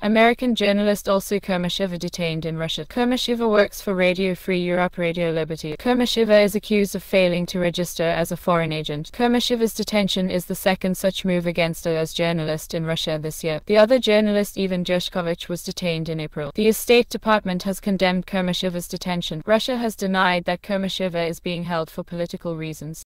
American journalist also Kurmashiva detained in Russia. Kurmashiva works for Radio Free Europe Radio Liberty. Kurmashiva is accused of failing to register as a foreign agent. Kurmashiva's detention is the second such move against her as journalist in Russia this year. The other journalist, Ivan Gershkovich, was detained in April. The State Department has condemned Kurmashiva's detention. Russia has denied that Kurmashiva is being held for political reasons.